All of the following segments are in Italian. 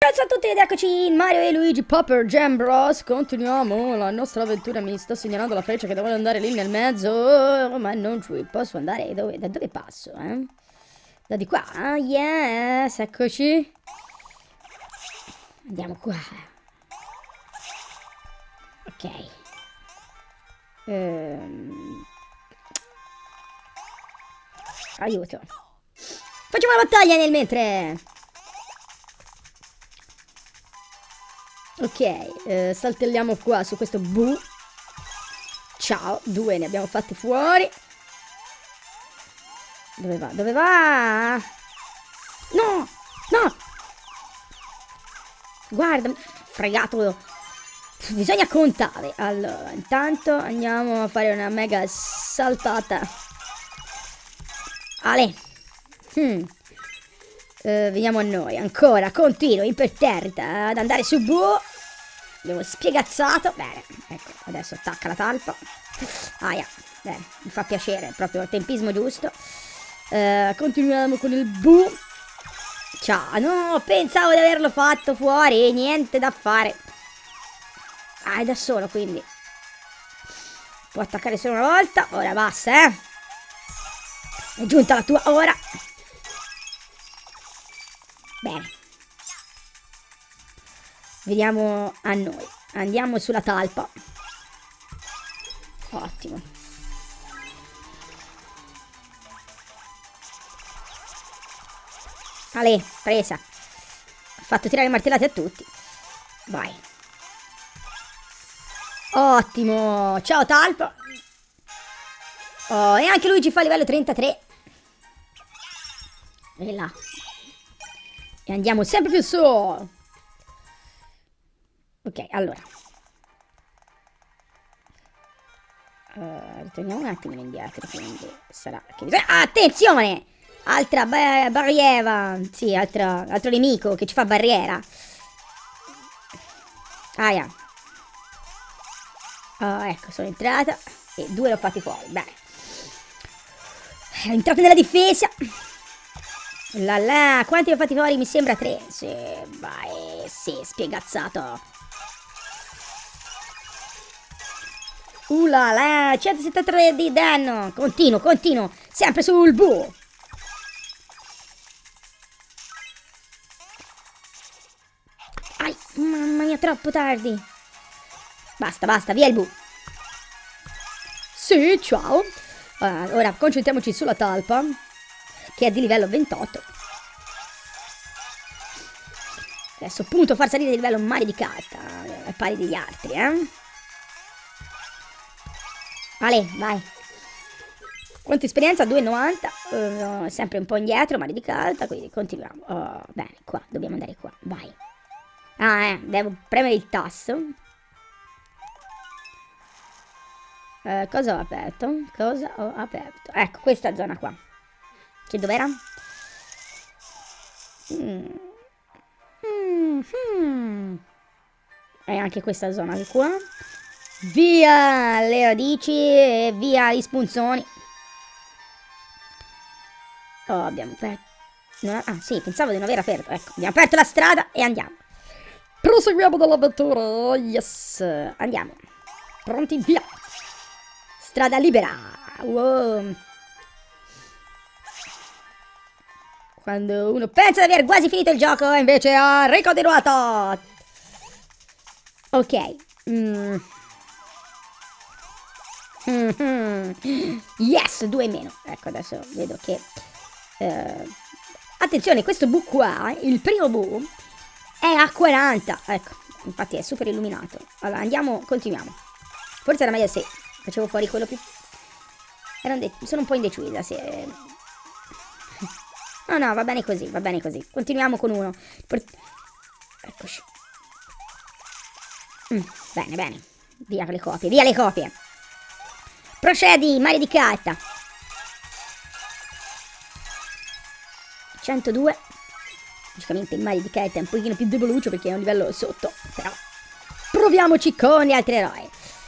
Ciao a tutti ed eccoci in Mario e Luigi Popper Jam Bros. Continuiamo la nostra avventura. Mi sta segnalando la freccia che devo andare lì nel mezzo, ma non ci posso andare. Da dove passo, eh? Da di qua. Ah, yes, eccoci. Andiamo qua. Ok. Aiuto. Facciamo la battaglia nel mentre. Ok, saltelliamo qua su questo bu. Ciao, 2 ne abbiamo fatti fuori. Dove va? Dove va? No! No! Guarda, fregato. Bisogna contare. Allora, intanto andiamo a fare una mega saltata. Ale. Veniamo a noi. Ancora, continuo, imperterrita ad andare su bu. Devo spiegazzato. Bene, ecco, adesso attacca la talpa. Aia, bene, mi fa piacere, proprio il tempismo giusto. Continuiamo con il bu. Ciao, no, pensavo di averlo fatto fuori, niente da fare. Ah, è da solo, quindi può attaccare solo una volta. Ora basta, eh. È giunta la tua ora. Bene. Vediamo a noi. Andiamo sulla talpa. Ottimo. Ale, presa. Ho fatto tirare martellate a tutti. Vai. Ottimo. Ciao talpa. Oh, e anche lui ci fa livello 33. E là. E andiamo sempre più su. Ok, allora. Ritorniamo un attimo indietro, quindi sarà che bisogna... Attenzione! Altra barriera. Sì, altro nemico che ci fa barriera. Aia. Oh, ecco, sono entrata. E 2 l'ho fatti fuori. Bene. È entrato nella difesa. Là, quanti ho fatti fuori? Mi sembra 3. Sì, vai, sì, spiegazzato. Là, 173 di danno. Continuo, sempre sul bu. Ai, mamma mia, troppo tardi. Basta, via il bu. Sì, ciao. Ora concentriamoci sulla talpa, che è di livello 28. Adesso punto far salire il livello mare di carta al pari degli altri, eh. Vale, vai. Quanta esperienza? 2,90. Sempre un po' indietro, mare di carta, quindi continuiamo. Oh, bene, qua, dobbiamo andare qua, vai. Devo premere il tasto. Cosa ho aperto? Cosa ho aperto? Ecco, questa zona qua. Che dov'era? E anche questa zona di qua. Via le radici e via gli spunzoni. Oh, abbiamo aperto. Sì, pensavo di non aver aperto. Ecco, abbiamo aperto la strada e andiamo. Proseguiamo dall'avventura. Yes. Andiamo. Pronti, via. Strada libera. Wow. Quando uno pensa di aver quasi finito il gioco, invece ha ricontinuato. Ok. Yes, 2 in meno. Ecco, adesso vedo che... attenzione, questo bu qua, il primo bu, è a 40. Ecco, infatti è super illuminato. Allora, andiamo, continuiamo. Forse era meglio se facevo fuori quello più... sono un po' indecisa se... No, va bene così, va bene così. Continuiamo con uno. Eccoci. Bene. Via le copie, via le copie. Procedi, mare di carta. 102. Logicamente il mare di carta è un pochino più deboluccio perché è un livello sotto. Però proviamoci con gli altri eroi.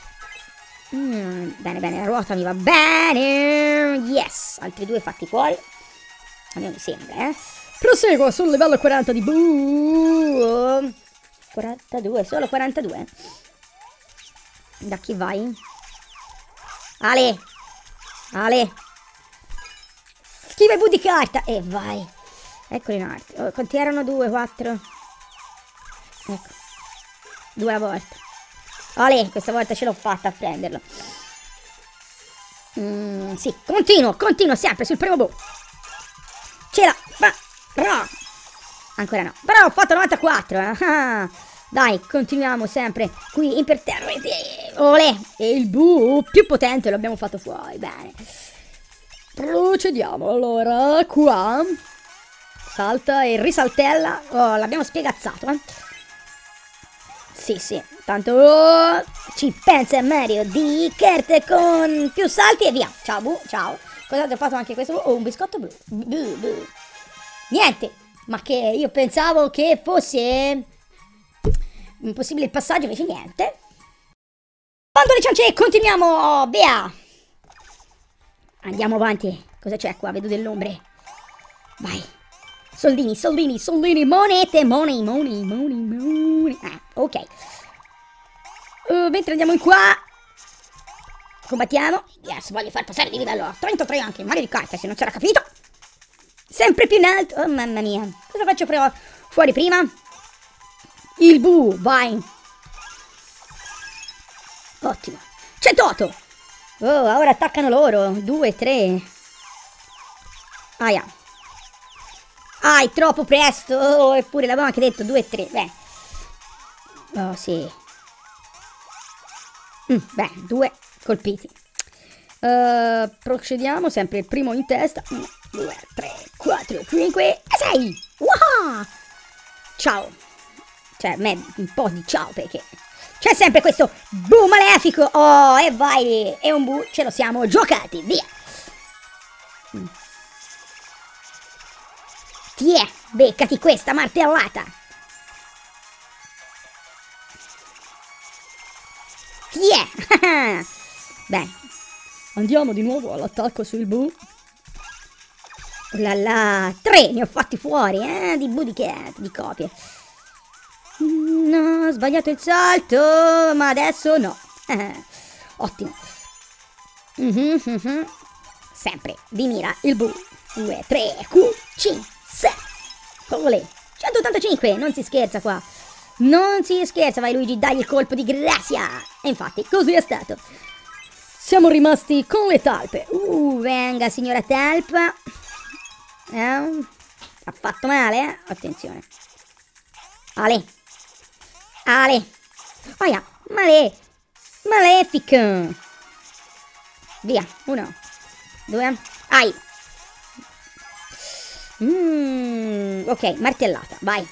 Bene, la ruota mi va bene. Yes, altri 2 fatti fuori. A me mi sembra, eh. Proseguo sul livello 40 di Boo. bu. 42, solo 42. Da chi vai? Ale. Ale. Schiva i bu di carta. E vai. Eccoli in arte. Oh, quanti erano? 2, 4. Ecco. 2 a volta. Ale, questa volta ce l'ho fatta a prenderlo. Sì, continuo sempre sul primo bu. Ce la farò. Ancora no. Però ho fatto 94. Dai, continuiamo sempre qui imperterriti. Olè. E il bu più potente lo abbiamo fatto fuori. Bene. Procediamo. Allora, qua. Salta e risaltella. Oh, l'abbiamo spiegazzato, Sì. Tanto ci pensa Mario di carte con più salti e via. Ciao, bu. Ciao. Cos'altro ho fatto anche questo? Oh, un biscotto blu. Bu. Niente. Ma che io pensavo che fosse impossibile il passaggio, invece niente. Bando alle ciance, continuiamo, via. Andiamo avanti. Cosa c'è qua? Vedo dell'ombre. Vai. Soldini, monete, money. Ok. Mentre andiamo in qua. Combattiamo. Yes, voglio far passare di livello 33 anche. Mario di carta, se non c'era capito. Sempre più in alto. Oh, mamma mia. Cosa faccio fuori prima? Il bu, vai. Ottimo. C'è Toto. Oh, ora attaccano loro. 2, 3. Aia. È troppo presto. Oh, eppure l'avevo anche detto 2, 3. Beh. Oh, sì. Beh, 2 colpiti. Procediamo. Sempre il primo in testa. 1, 2, 3, 4, 5 e 6. Wow! Ciao. Cioè, un po' di ciao, perché c'è sempre questo bu malefico. Oh, e vai. E un bu ce lo siamo giocati. Via. Tiè, beccati questa martellata. Tiè. Beh, andiamo di nuovo all'attacco sul bu. Là, 3 ne ho fatti fuori, di bu di copie. No, ho sbagliato il salto, ma adesso no. Ottimo. Sempre di mira il bu. 2, 3, 5, 6. Olè. 185, non si scherza qua. Non si scherza, vai Luigi, dai il colpo di grazia. E infatti, così è stato. Siamo rimasti con le talpe. Venga signora talpa. Ha fatto male, Attenzione. Ale. Oia, malefico. Via, 1, 2, ai. Ok, martellata, vai.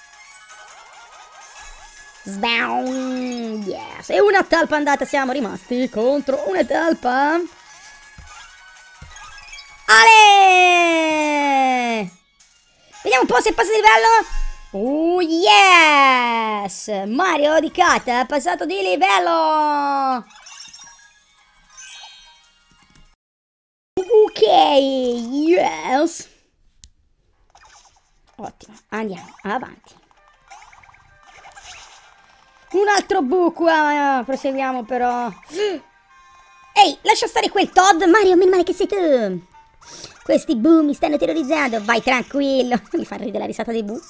Sbaum. Yes. E una talpa andata, siamo rimasti contro una talpa. Ale! Vediamo un po' se passa di livello. Oh yes! Mario di carta è passato di livello. Ok, yes. Ottimo, andiamo avanti. Un altro buco, proseguiamo però. Ehi, lascia stare quel Todd, Mario, meno male che sei tu. Questi bu mi stanno terrorizzando, vai tranquillo. Mi fa ridere la risata dei bu.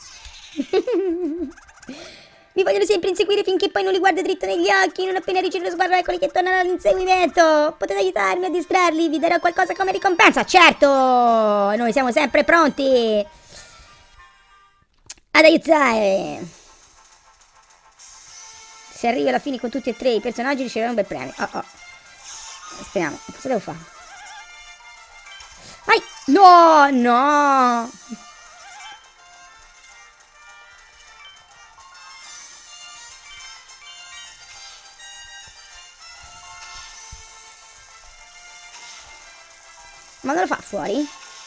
Mi vogliono sempre inseguire finché poi non li guardo dritto negli occhi. Non appena ricevo lo sguardo, eccoli che tornano all'inseguimento. Potete aiutarmi a distrarli, vi darò qualcosa come ricompensa. Certo, noi siamo sempre pronti ad aiutare. Se arrivi alla fine con tutti e 3 i personaggi riceveranno un bel premio. Speriamo. Cosa devo fare? No! Ma non lo fa fuori?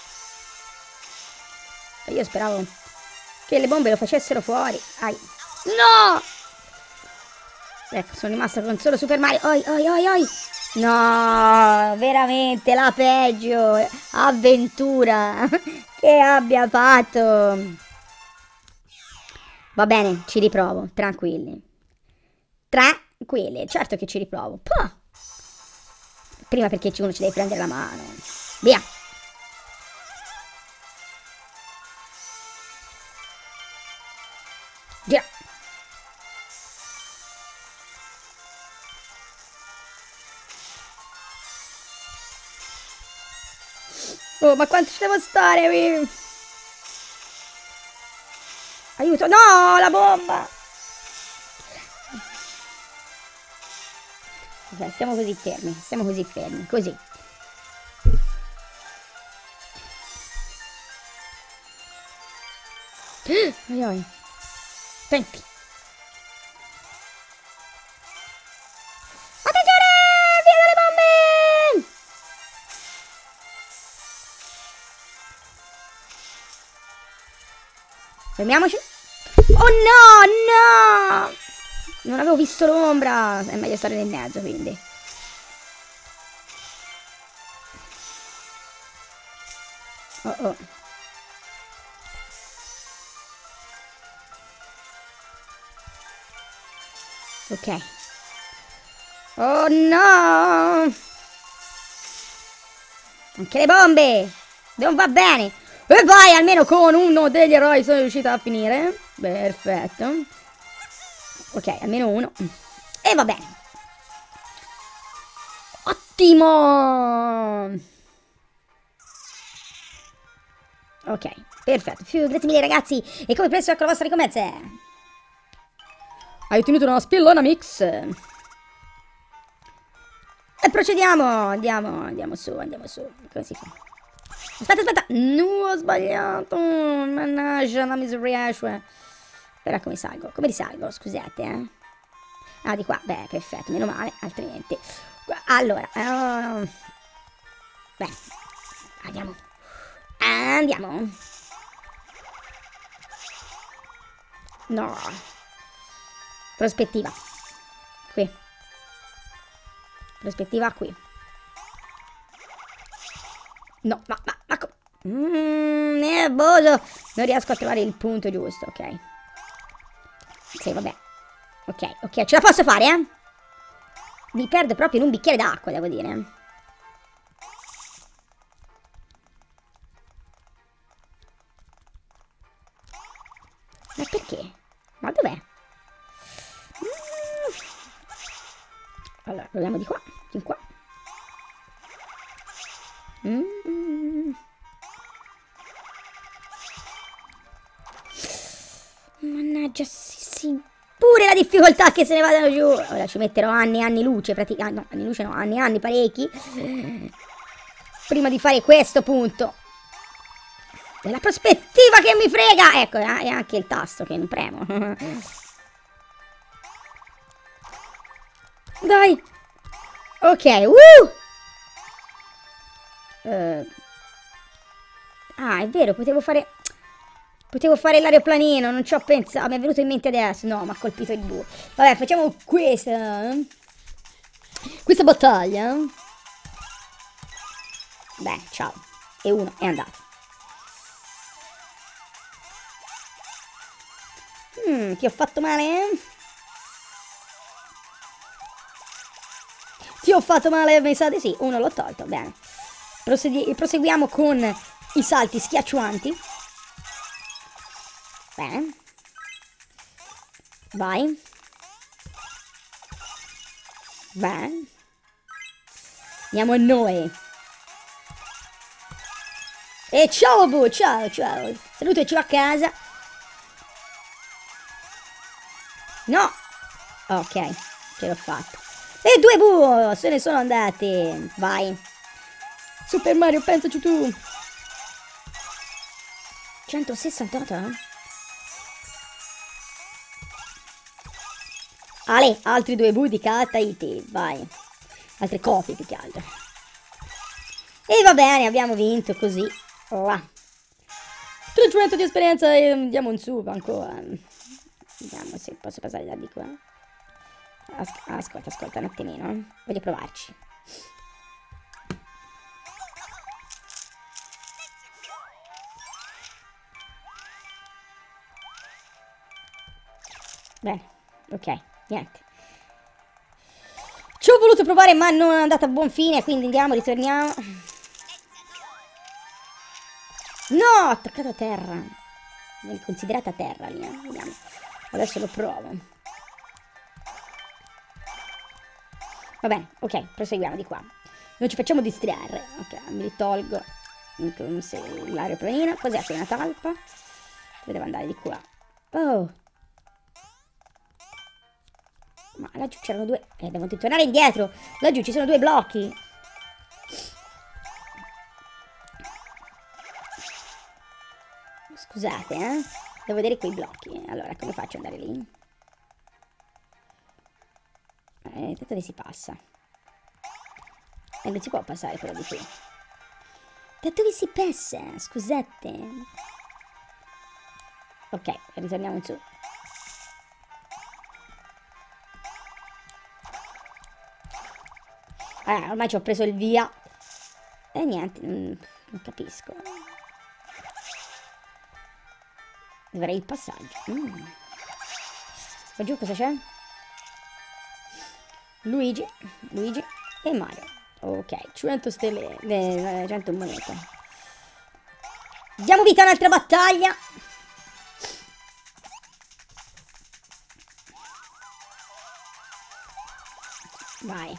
Io speravo che le bombe lo facessero fuori. No! Ecco, sono rimasta con solo Super Mario. Oi. No, veramente la peggio avventura che abbia fatto. Va bene, ci riprovo, tranquilli. Tranquilli, certo che ci riprovo. Puh. Prima perché uno ci deve prendere la mano. Via. Gira. Oh, ma quanto ci devo stare? Aiuto. No, la bomba. Ok, stiamo così fermi, così. Ai ai. Senti. Attenzione! Via dalle bombe! Fermiamoci. Oh no, no! Non avevo visto l'ombra. È meglio stare nel mezzo, quindi. Oh oh. Ok. Oh no! Anche le bombe! Non va bene! E vai, almeno con uno degli eroi sono riuscita a finire. Perfetto. Ok, almeno uno. E va bene. Ottimo! Ok, perfetto. Grazie mille ragazzi. E come penso ecco la vostra ricompensa. Hai ottenuto una spillona mix. E procediamo. Andiamo su. Come si fa? Aspetta. No, ho sbagliato. Mannaggia, la miseria. Ora come salgo? Come risalgo? Scusate, eh. Ah, di qua. Beh, perfetto, meno male, altrimenti. Allora, beh, andiamo. No. Prospettiva. Qui. Prospettiva qui. No, ma nervoso. Non riesco a trovare il punto giusto, ok. Sì, vabbè. Ok, ce la posso fare, eh? Mi perdo proprio in un bicchiere d'acqua, devo dire. Ma perché? Ma dov'è? Allora, proviamo di qua, di qua. Mannaggia, sì. Pure la difficoltà che se ne vadano giù. Ora ci metterò anni e anni luce, praticamente. No, anni luce no, anni e anni parecchi. Prima di fare questo punto. È la prospettiva che mi frega. Ecco, e anche il tasto che non premo. Dai. Ok, ah, è vero, potevo fare l'aeroplanino, non ci ho pensato, mi è venuto in mente adesso. No, mi ha colpito il blu. Vabbè, facciamo questa battaglia. Beh, ciao. E uno è andato. Ti ho fatto male? Ti ho fatto male, mi sa di sì. Uno l'ho tolto, bene. Proseguiamo con i salti schiaccianti. Bene. Vai. Bene. Andiamo a noi. E ciao Bu, ciao. Salutaci a casa. No. Ok, ce l'ho fatta. E due Bu se ne sono andati. Vai. Super Mario, pensaci tu. 168, eh? Ale, altri due Bu di Tahiti, vai. Altre copie più che altro. E va bene, abbiamo vinto così. Là. 300 di esperienza e andiamo in su ancora. Vediamo se posso passare da di qua. Ascolta un attimino. Voglio provarci. Bene, ok, niente. Ci ho voluto provare ma non è andata a buon fine, quindi andiamo, ritorniamo. No, attaccato a terra. Viene considerata terra lì, vediamo. Adesso lo provo. Va bene, ok, proseguiamo di qua. Non ci facciamo distrarre. Ok, mi ritolgo l'aeroplanina. Cos'è qui? Una talpa? Devo andare di qua. Oh. Ma laggiù c'erano due... devo tornare indietro. Laggiù ci sono due blocchi. Scusate, devo vedere quei blocchi. Allora, come faccio ad andare lì? Da dove si passa? E non si può passare però di qui. Da dove si passa? Scusate. Ok, ritorniamo in su. Ormai ci ho preso il via. E niente, non capisco. Dovrei il passaggio. Qua giù cosa c'è? Luigi e Mario. Ok, 100 stelle, 100 monete. Diamo vita a un'altra battaglia. Vai.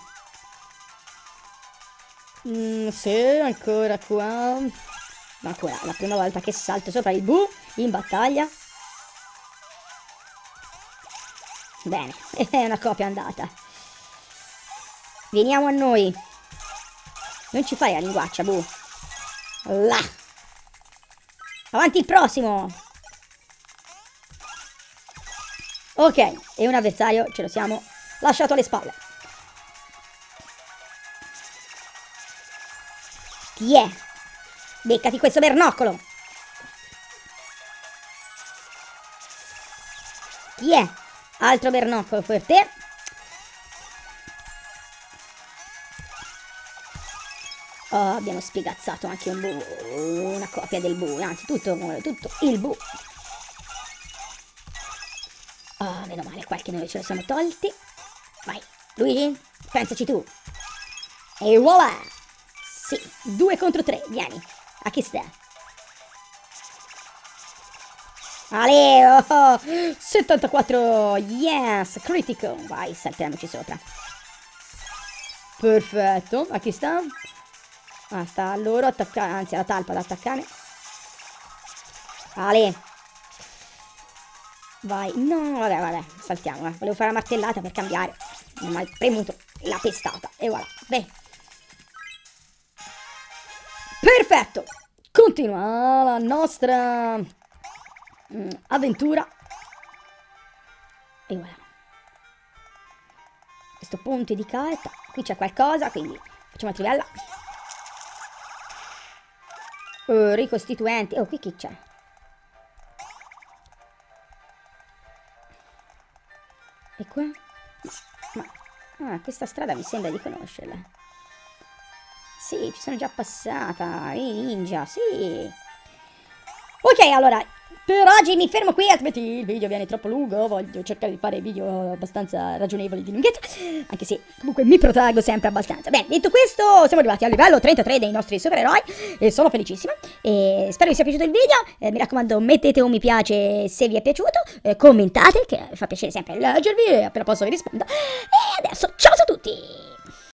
Sì, ancora qua. Ancora, la prima volta che salto sopra il bu in battaglia. Bene, è una copia andata. Veniamo a noi. Non ci fai la linguaccia, bu. Là. Avanti il prossimo. Ok, e un avversario ce lo siamo lasciato alle spalle. Chi è? Beccati questo bernoccolo. Chi è? Altro bernoccolo per te. Oh, abbiamo spiegazzato anche un bu, una copia del bu, anzi tutto il bu. Oh, meno male, qualche noi ce lo siamo tolti. Vai, Luigi, pensaci tu. E voilà! Sì, 2 contro 3, vieni. A chi sta? Ale, oh, 74, yes, critical. Vai, saltiamoci sopra. Perfetto, a chi sta? Ah, sta a loro attaccare, anzi alla talpa da attaccare. Ale. Vai, no, vabbè, saltiamo, volevo fare la martellata per cambiare. Non ho mai premuto la pestata, e voilà, beh. Perfetto, continua la nostra avventura. E voilà. Questo ponte di carta, qui c'è qualcosa, quindi facciamo la trivella. Ricostituenti. Oh, qui chi c'è? E qua? Questa strada mi sembra di conoscerla. Sì, ci sono già passata. I ninja, sì. Ok, allora, per oggi mi fermo qui, altrimenti il video viene troppo lungo. Voglio cercare di fare video abbastanza ragionevoli di lunghezza, anche se comunque mi protraggo sempre abbastanza. Bene, detto questo, siamo arrivati al livello 33 dei nostri supereroi e sono felicissima. E spero vi sia piaciuto il video. Mi raccomando, mettete un mi piace se vi è piaciuto, commentate, che fa piacere sempre leggervi e appena posso vi rispondo. E adesso, ciao a tutti!